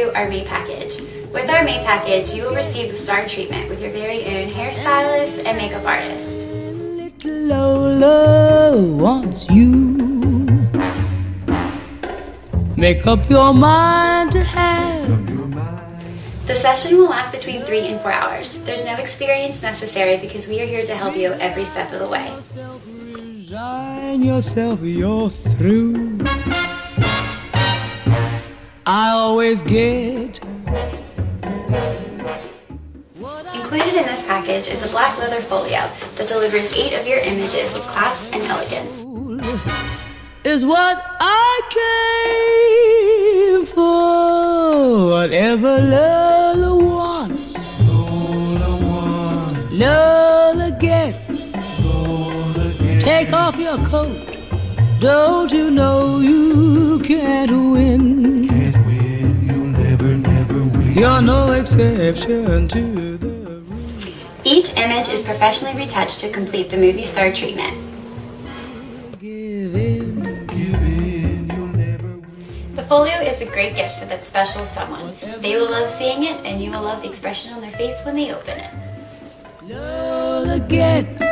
through our May package. With our May package, you will receive the star treatment with your very own hairstylist and makeup artist. Little Lola wants you. Make up your mind to have. The session will last between 3 and 4 hours. There's no experience necessary because we are here to help you every step of the way. Resign yourself, you're through. I always get. Included in this package is a black leather folio that delivers 8 of your images with class and elegance. Is what I came for. Whatever Lola wants, Lola gets. Take off your coat. Don't you know you can't win? You'll never win. You're no exception to the rule. Each image is professionally retouched to complete the movie star treatment. Give in. You'll never win. The folio is a great gift for that special someone. They will love seeing it, and you will love the expression on their face when they open it. Lola gets.